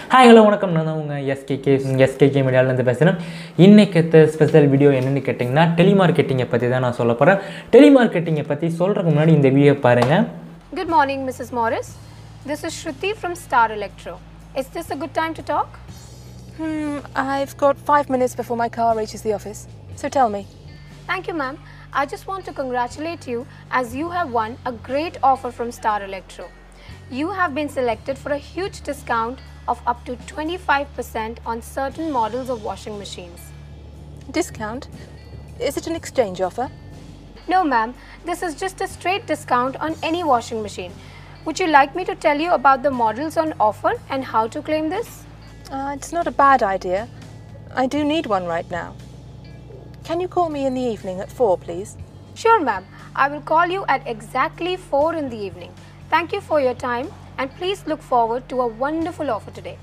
Hi hello வணக்கம். நான் தான் உங்கள் எஸ்கேகே மீடியாவிலேருந்து பேசுகிறேன். இன்றைக்கி ஸ்பெஷல் வீடியோ என்னென்னு கேட்டிங்கன்னா டெலிமார்க்கெட்டிங்கை பற்றி தான் நான் சொல்ல போகிறேன். டெலிமார்க்கெட்டிங்கை பற்றி சொல்கிறதுக்கு முன்னாடி இந்த வீடியோ பாருங்கள். Good morning, Mrs. Morris. This is Shruti from Star Electro. Is this a good time to talk? I've got 5 minutes before my car reaches the office. So tell me. Thank you, ma'am. I just want to congratulate you as you have won a great offer from Star Electro. You have been selected for a huge discount of up to 25% on certain models of washing machines. Discount? Is it an exchange offer? No, ma'am. This is just a straight discount on any washing machine. Would you like me to tell you about the models on offer and how to claim this? It's not a bad idea. I do need one right now. Can you call me in the evening at 4, please? Sure, ma'am. I will call you at exactly 4 in the evening. Thank you for your time and please look forward to a wonderful offer today.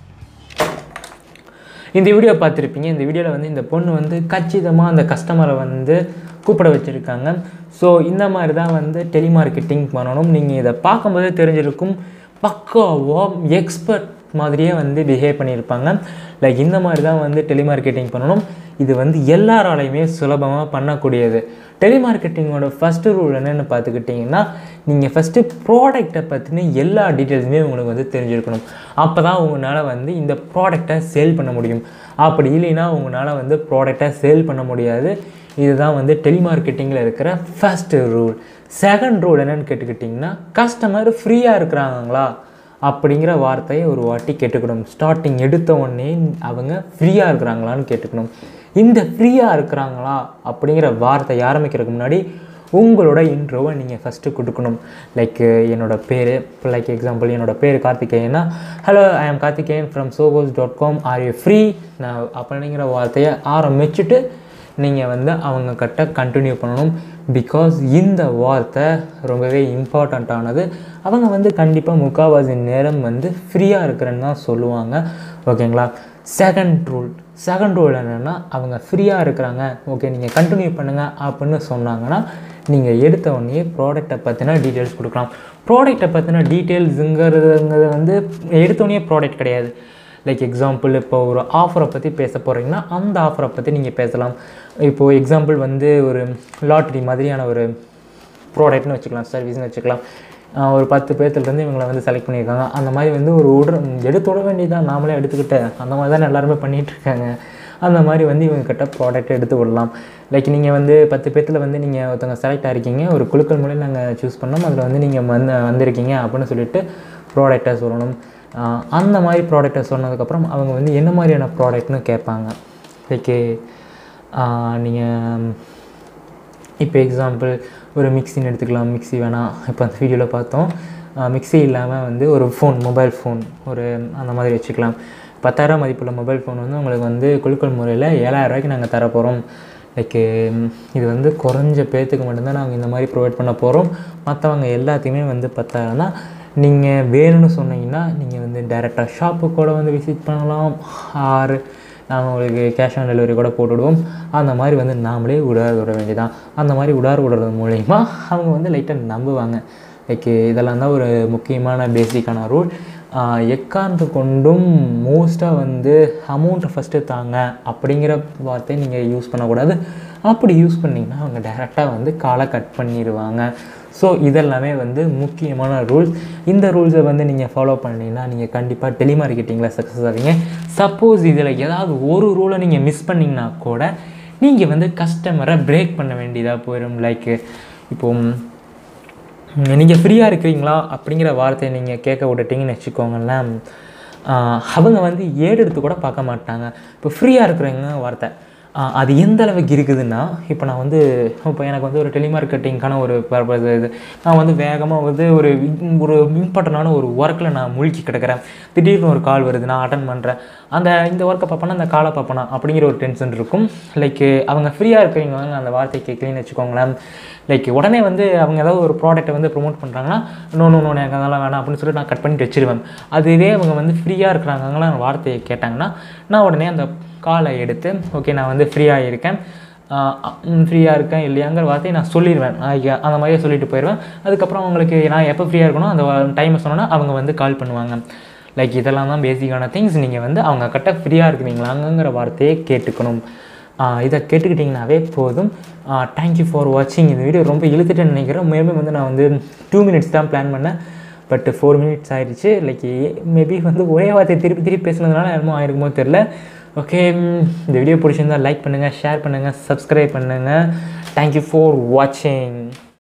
இந்த video பார்த்துருப்பீங்க. இந்த வீடியோவில் வந்து இந்த பொண்ணு வந்து கச்சிதமாக அந்த கஸ்டமரை வந்து கூப்பிட வச்சுருக்காங்க. ஸோ இந்த மாதிரி தான் வந்து டெலிமார்க்கெட்டிங் பண்ணணும். நீங்கள் இதை பார்க்கும்போதே தெரிஞ்சிருக்கும், பக்காவாக எக்ஸ்பர்ட் மாதிரியே வந்து பிஹேவ் பண்ணியிருப்பாங்க. லைக் இந்த மாதிரி தான் வந்து டெலிமார்க்கெட்டிங் பண்ணணும். இது வந்து எல்லாராலையுமே சுலபமாக பண்ணக்கூடியது. டெலிமார்க்கெட்டிங்கோட ஃபஸ்ட்டு ரூல் என்னென்னு பார்த்துக்கிட்டிங்கன்னா, நீங்கள் ஃபஸ்ட்டு ப்ராடக்டை பற்றின எல்லா டீட்டெயில்ஸுமே உங்களுக்கு வந்து தெரிஞ்சிருக்கணும். அப்போ தான் உங்களால் வந்து இந்த ப்ராடக்டை சேல் பண்ண முடியும். அப்படி இல்லைன்னா உங்களால் வந்து ப்ராடக்டை சேல் பண்ண முடியாது. இதுதான் வந்து டெலிமார்க்கெட்டிங்கில் இருக்கிற ஃபஸ்ட்டு ரூல். செகண்ட் ரூல் என்னென்னு கேட்டுக்கிட்டிங்கன்னா, கஸ்டமர் ஃப்ரீயாக இருக்கிறாங்களா அப்படிங்கிற வார்த்தையை ஒரு வாட்டி கேட்டுக்கணும். ஸ்டார்டிங் எடுத்த உடனே அவங்க ஃப்ரீயாக இருக்கிறாங்களான்னு கேட்டுக்கணும். இந்த ஃப்ரீயாக இருக்கிறாங்களா அப்படிங்கிற வார்த்தை ஆரம்பிக்கிறதுக்கு முன்னாடி உங்களோட இன்ட்ரோவை நீங்கள் ஃபஸ்ட்டு கொடுக்கணும். லைக் என்னோடய பேர், இப்போ லைக் எக்ஸாம்பிள் என்னோடய பேர் கார்த்திகேயன்னா, hello I am Karthikeyan from sowos.com, are you free நான் அப்படிங்கிற வார்த்தையை ஆரம்பிச்சுட்டு நீங்கள் வந்து அவங்கக்கிட்ட கண்டினியூ பண்ணணும். பிகாஸ் இந்த வார்த்தை ரொம்பவே இம்பார்ட்டண்ட்டானது. அவங்க வந்து கண்டிப்பாக முக்கால்வாசி நேரம் வந்து ஃப்ரீயாக இருக்கிறேன்னு தான் சொல்லுவாங்க. ஓகேங்களா? செகண்ட் ரூல் என்னென்னா, அவங்க ஃப்ரீயாக இருக்கிறாங்க, ஓகே நீங்கள் கண்டினியூ பண்ணுங்கள் அப்படின்னு சொன்னாங்கன்னா, நீங்கள் எடுத்த உடனே ப்ராடக்டை பற்றின டீட்டெயில்ஸ் கொடுக்கலாம். ப்ராடக்டை பற்றின டீட்டெயில்ஸுங்கிறது வந்து எடுத்தோடனே ப்ராடக்ட் கிடையாது. லைக் எக்ஸாம்பிள், இப்போ ஒரு ஆஃபரை பற்றி பேச போகிறீங்கன்னா அந்த ஆஃபரை பற்றி நீங்கள் பேசலாம். இப்போது எக்ஸாம்பிள் வந்து ஒரு லாட்ரி மாதிரியான ஒரு ப்ராடக்ட்னு வச்சுக்கலாம், சர்வீஸ்னு வச்சுக்கலாம். ஒரு 10 பேர்த்துலேருந்து இவங்களை வந்து செலக்ட் பண்ணியிருக்காங்க. அந்த மாதிரி வந்து ஒரு எடுத்து விட வேண்டியதான், நாமளே எடுத்துக்கிட்டேன், அந்த மாதிரி தான் எல்லாருமே பண்ணிகிட்ருக்காங்க. அந்த மாதிரி வந்து இவங்கக்கிட்ட ப்ராடக்ட் எடுத்து விடலாம். லைக் நீங்கள் வந்து 10 பேர்த்தில் வந்து நீங்கள் ஒருத்தவங்க செலக்ட் ஆகிருக்கீங்க, ஒரு குழுக்கள் மூலம் நாங்கள் சூஸ் பண்ணோம், அதில் வந்து நீங்கள் வந்திருக்கீங்க அப்படின்னு சொல்லிட்டு ப்ராடக்டை சொல்லணும். அந்த மாதிரி ப்ராடக்டை சொன்னதுக்கப்புறம் அவங்க வந்து என்ன மாதிரியான ப்ராடக்ட்னு கேட்பாங்க. லைக்கு நீங்கள் இப்போ எக்ஸாம்பிள் ஒரு மிக்சின்னு எடுத்துக்கலாம். மிக்சி வேணாம், இப்போ அந்த வீடியோவில் பார்த்தோம். மிக்சி இல்லாமல் வந்து ஒரு ஃபோன், மொபைல் ஃபோன் ஒரு அந்த மாதிரி வச்சுக்கலாம். 10,000 மதிப்புள்ள மொபைல் ஃபோன் வந்து உங்களுக்கு வந்து குழுக்கள் முறையில் 7,000 ரூபாய்க்கு நாங்கள் தரப்போகிறோம். லைக்கு இது வந்து குறைஞ்ச பேர்த்துக்கு மட்டும்தான் நாங்கள் இந்த மாதிரி ப்ரொவைட் பண்ண போகிறோம். மற்றவங்க எல்லாத்தையுமே வந்து 10,000 தான். நீங்கள் வேணும்னு சொன்னீங்கன்னா நீங்கள் வந்து டைரெக்டாக ஷாப்பு கூட வந்து விசிட் பண்ணலாம், ஆர் நாங்கள் உங்களுக்கு கேஷ் ஆன் டெலிவரி கூட போட்டுவிடுவோம். அந்த மாதிரி வந்து நாமளே உடார் விட வேண்டியதான். அந்த மாதிரி உடார் விடுறது மூலிமா அவங்க வந்து லைட்டாக நம்புவாங்க. லைக்கு இதெல்லாம் தான் ஒரு முக்கியமான பேசிக்கான ரூல். எக்காரணத்து கொண்டும் மோஸ்ட்டாக வந்து அமௌண்ட்டை ஃபஸ்ட்டு தாங்க அப்படிங்கிற வார்த்தையை நீங்கள் யூஸ் பண்ணக்கூடாது. அப்படி யூஸ் பண்ணிங்கன்னா அவங்க டைரெக்டாக வந்து காலை கட் பண்ணிடுவாங்க. ஸோ இதெல்லாமே வந்து முக்கியமான ரூல்ஸ். இந்த ரூல்ஸை வந்து நீங்கள் ஃபாலோ பண்ணிங்கன்னா நீங்கள் கண்டிப்பாக டெலிமார்க்கெட்டிங்கில் சக்ஸஸ் ஆவீங்க. சப்போஸ் இதில் ஏதாவது ஒரு ரூலை நீங்கள் மிஸ் பண்ணிங்கன்னா கூட நீங்கள் வந்து கஸ்டமரை பிரேக் பண்ண வேண்டியதாக போயிடும். லைக்கு இப்போது நீங்கள் ஃப்ரீயாக இருக்கிறீங்களா அப்படிங்கிற வார்த்தையை நீங்கள் கேட்க விட்டுட்டிங்கன்னு வச்சுக்கோங்களேன், அவங்க வந்து எடுத்து கூட பார்க்க மாட்டாங்க. இப்போ ஃப்ரீயாக இருக்கிறவங்க வார்த்தை அது எந்த அளவுக்கு இருக்குதுன்னா, இப்போ நான் வந்து இப்போ எனக்கு வந்து ஒரு டெலிமார்க்கெட்டிங்கான ஒரு பர்பஸ் இது, நான் வந்து வேகமாக வந்து ஒரு இம்பார்ட்டண்டான ஒரு ஒர்க்கில் நான் முழுக்கி கிடக்கிறேன். திடீர்னு ஒரு கால் வருது, நான் அட்டன் பண்ணுறேன். இந்த ஒர்க்கை பார்ப்பேன்னா அந்த காலை பார்ப்பேனா அப்படிங்கிற ஒரு டென்ஷன் இருக்கும். லைக்கு அவங்க ஃப்ரீயாக இருக்கிறவங்க அந்த வார்த்தையை கேட்கலன்னு வச்சுக்கோங்களேன், லைக் உடனே வந்து அவங்க ஏதாவது ஒரு ப்ராடக்ட்டை வந்து ப்ரொமோட் பண்ணுறாங்கன்னா, நோ எனக்கு அதெல்லாம் வேணாம் அப்படின்னு சொல்லிட்டு நான் கட் பண்ணிட்டு வச்சுருவேன். அதுவே அவங்க வந்து ஃப்ரீயாக இருக்கிறாங்களா வார்த்தையை கேட்டாங்கன்னா, நான் உடனே அந்த காலை எடுத்து ஓகே நான் வந்து ஃப்ரீயாக இருக்கேன், ஃப்ரீயாக இருக்கேன் இல்லையாங்கிற வார்த்தையை நான் சொல்லிடுவேன். அந்த மாதிரியே சொல்லிட்டு போயிடுவேன். அதுக்கப்புறம் அவங்களுக்கு நான் எப்போ ஃப்ரீயாக இருக்கணும் அந்த டைமை சொன்னோன்னா அவங்க வந்து கால் பண்ணுவாங்க. லைக் இதெல்லாம் தான் பேசிக்கான திங்ஸ். நீங்கள் வந்து அவங்க கிட்ட ஃப்ரீயாக இருக்கிறீங்களாங்கிற வார்த்தையை கேட்டுக்கணும். இதை கேட்டுக்கிட்டிங்கனாவே போதும். தேங்க்யூ ஃபார் வாட்சிங். இந்த வீடியோ ரொம்ப இழுத்துட்டேன்னு நினைக்கிறேன். மேபி வந்து நான் வந்து 2 மினிட்ஸ் தான் பிளான் பண்ணேன், பட் 4 மினிட்ஸ் ஆயிடுச்சு. லைக் மேபி வந்து ஒரே வார்த்தை திருப்பி பேசுனதுனால என்னமோ ஆயிருக்குமோ தெரில. ஓகே, இந்த வீடியோ பிடிச்சிருந்தால் லைக் பண்ணுங்கள், ஷேர் பண்ணுங்கள், சப்ஸ்கிரைப் பண்ணுங்கள். தேங்க்யூ ஃபார் வாட்சிங்.